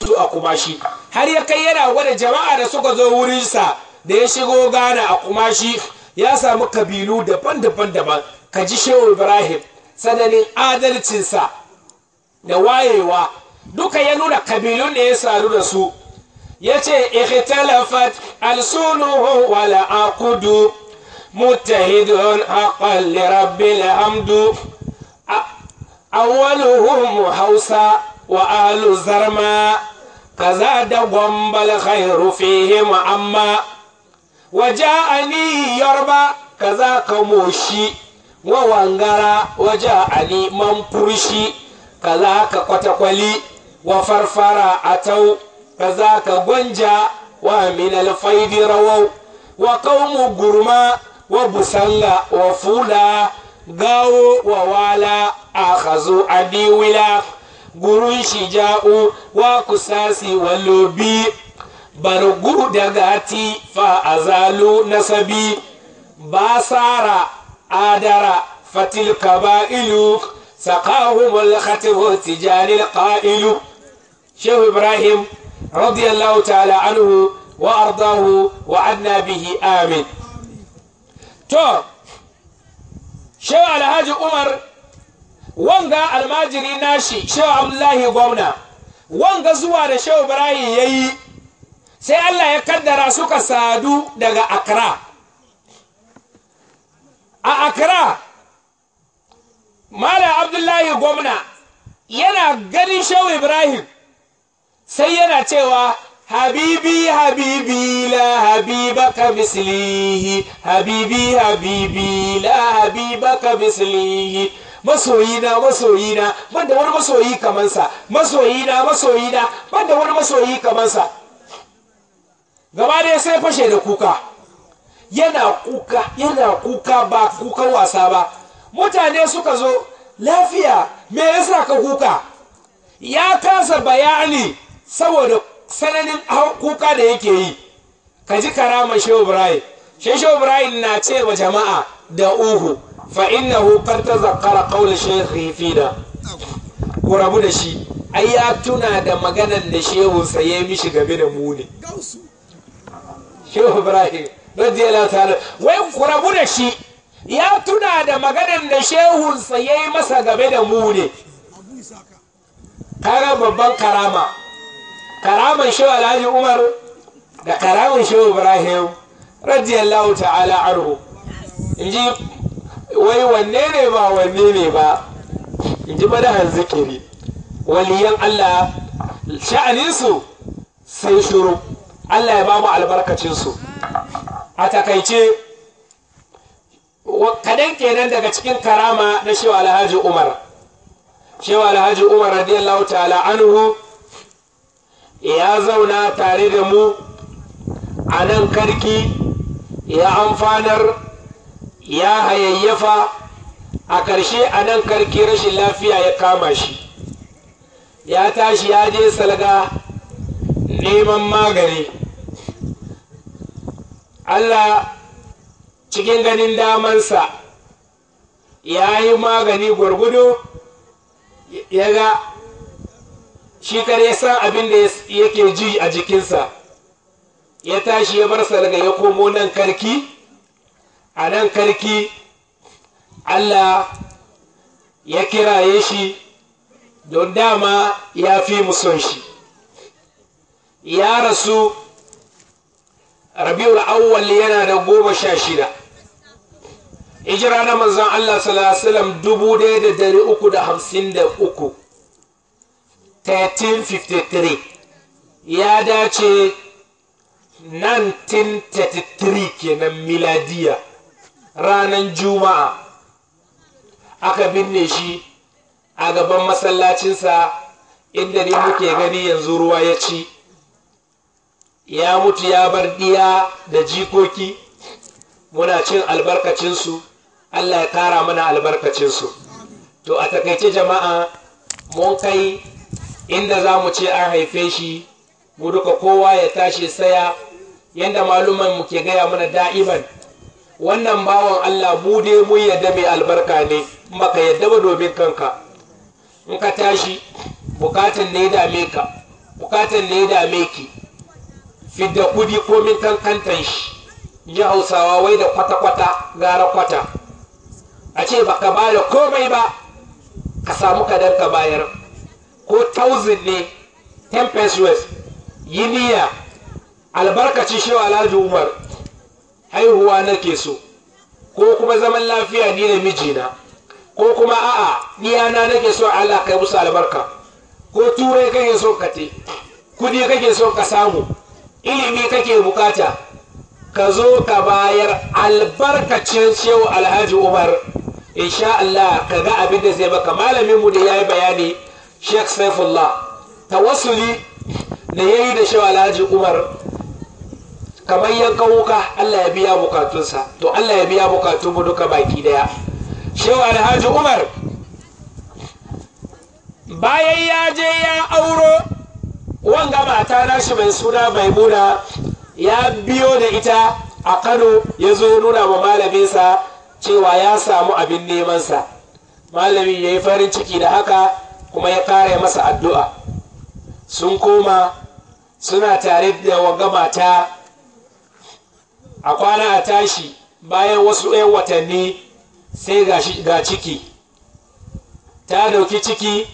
a Kumashi har ya kai yana gwada jama'a da suka zo wurinsa da ya shigo Ghana a Kumashi ya samu kabilu daban-daban ka ji Shehu Ibrahim sananin adalcinsa da wayewa duka ya nuna kabilun da ya saru da su ya ce ikhtalafat alsunuhu wala aqudu muttahidun haqqan li rabbil hamdu awwaluhum hausa wa ahlu zarma kaza da gwambal khairu fihim amma waja'ani yarba kaza kamoshi wa wangara waja'ani manfurshi kaza ka kwatakwali wa farfara atau kaza ka gwanja wa min alfaidi rawau wa qaumu gurma wa busanga wa fula gawo wa wala akhazu adiwila gurun shija'u wa kusasi walobi bargu dagati fa azalu nasabi basara adara fatil kabailu سقاهم الختم تجار القائل شيخ إبراهيم رضي الله تعالى عنه وأرضاه وعنا به آمين تو شيخ الحاج عمر وانغا الماجري ناشي شيخ عبد الله gwamna wanga zuwa da Shehu Ibrahim yayi sai Allah ya kaddara suka sadu daga Accra a Accra Malam Abdullahi gwamna yana ganin Shehu Ibrahim sai yana cewa habibi habibi la habibaka mislihi habibi habibi la habibaka mislihi masoyina masoyina banda wani masoyi kamansa masoyina masoyina banda wani masoyi kamansa gaba da sai fashe da kuka yana kuka ba kukan wasa ba mutane suka zo lafiya me yasa ka kuka ya kasa bayani saboda sananin kuka da yake yi ka ji karamar Shehu Ibrahim Shehu Ibrahim na ce wa jama'a da uhu fa innahu qad tazakkara qawl shaykhi fina ku rabu da shi ai ya tuna da maganar da shehu sa ya mishi game da mu ne Shehu Ibrahim radiyallahu ta'ala wai ku rabu da shi ya tuna da maganar da shehunsa ya yi masa game da mu ne kaga babban karaman Shehu Alhaji Umar da karaman Shehu Ibrahim radiyallahu ta'ala anhu inji wai wanne ne ba inji madahan zikiri waliyan Allah sha'aninsu sai shuru Allah ya ba mu albarkacinsu a takaice kadan kenan daga cikin karama na Shehu Alhaji Umar Shehu Alhaji Umar radiyallahu ta'ala anhu ya zauna tare da mu a nan karki ya amfanar ya hayayyafa a ƙarshe a nan karki rashin lafiya ya kama shi ya tashi ya je salga neman magani Allah cikin ganin damansa ya yi magani gwargwado ya ga shi kare san abin da yake ji a jikinsa ya tashi ya bar salga ya komo nan karki a nan karki Allah ya kiraye shi don dama ya fi muson shi ya rasu rabiul awwal yana da 16 hijira na manzon Allah sallallahu alaihi wasallam 1353 1353 ya dace 1933 kenan miladiya ranar juma'a aka binne shi a gaban masallacinsa inda ne muke gani yanzu ruwa ya ci ya mutu ya bar diya da jikoki muna cin albarkacinsu Allah ya kara mana albarkacinsu to a takaice jama'a mun kai inda za mu ce an haife shi mu duka kowa ya tashi saya yadda maluman mu ke gaya mana da'iman wannan bawan Allah mu dai mun yadda mai albarka ne baka yadda ba domin kanka in ka tashi bukatun ne dame ka bukatan ne da meki fidda kudi ko min kankantan shi ji hausawa wai da kwata-kwata gara kwata a ce baka ba da komai ba ka samu kadan ka bayar ko 1000 ne 10 pesos yi niyya albarkacin shewa Alhaji Umar haihuwa nake so ko kuma zaman lafiya ni da mijina ko kuma a'a niyana nake so Allah kai musu albarka ko turai kake so ka te kudi kake so ka samu ilimi kake bukata ka zo ka bayar albarkacin shehu Alhaji Umar insha Allah ka ga abin da zai baka. Malamin mu da yayi bayani Sheikh Saifullah tawassuli da yayi da shehu Alhaji Umar kamar yankan wuka Allah ya biya bukatunsa, to Allah ya biya bukatun mu duka baki daya. Shehu Alhaji Umar bayan ya je ya auro wanga mata nashi mai suna Maimuna, ya biyo da ita a Kano, ya zo ya nuna wa malaminsa cewa ya samu abin nemansa. Malami ya yi farin ciki da haka kuma ya kare masa addu'a. Sun koma suna tare da wanga mata, a kwana a tashi bayan wasu 'yan watanni sai ga ciki, ta dauki ciki,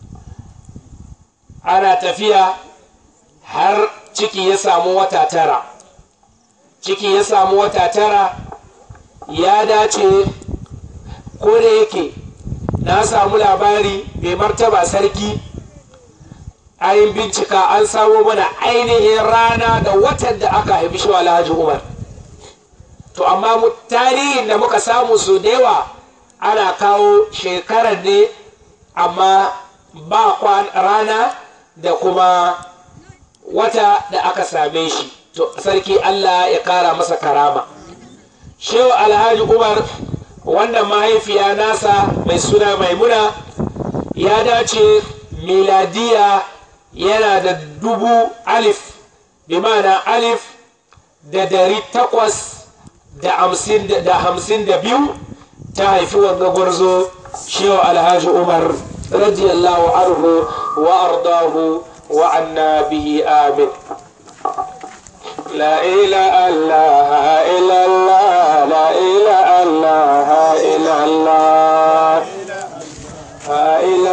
ana tafiya har ciki ya samu wata 9. Ciki ya samu wata 9 ya dace, ko da yake na samu labari mai martaba sarki ayin bincika an samu mana ainihin rana da watan da aka haifi shi Alhaji Umar. To amma tarihin da muka samu su da yawa ana kawo shekarar ne amma ba rana da kuma wata da aka same shi. To sarki Allah ya kara masa karama. Shehu Alhaji Umar wannan mahaifiya nasa mai suna Maimuna ya dace miladiya yana da 1000 bi ma'ana 1852 ta haifi wanga gwarzo Shehu Alhaji Umar radiyallahu anhu wa ardahu wa anna bihi amin. لا إله إلا الله لا إله إلا الله لا إله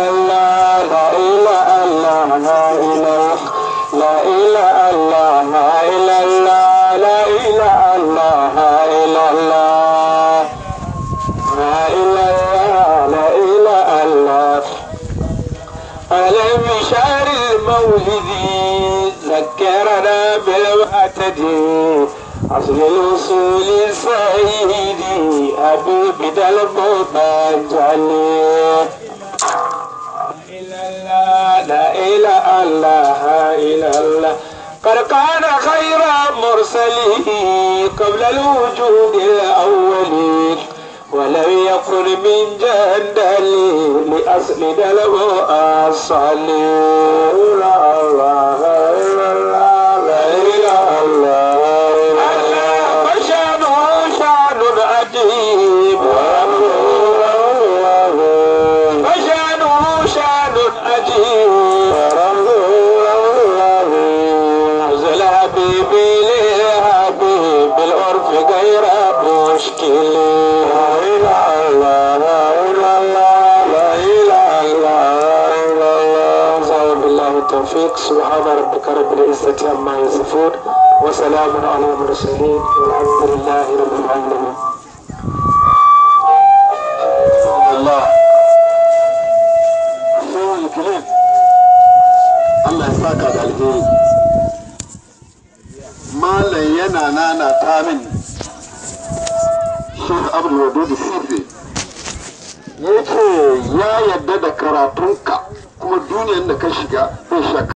إلا الله لا إله إلا الله لا إله إلا الله على مشعر المولد ذكرنا بالمعتدي أصل الوصول سيدي حبيب المبجلي لا إله إلا الله قد كان خير مرسله قبل الوجود الأول ولم يكن من جندل لأصل دلو أصلي لا الله إلا الله لا إله إلا الله فشانه شان عجيب فشانه شان عجيب نزل حبيبي لحبيب بالعرف غير مشكل التوفيق. سبحان ربك رب العزة عما يصفون وسلام على المرسلين والحمد لله رب العالمين. الله شو الكلام الله يساك على الهي ما لينا نانا تامن شيخ أبو الودود السيفي yace ya yadda da karatunka kuma duniyar da ka shiga bai shakka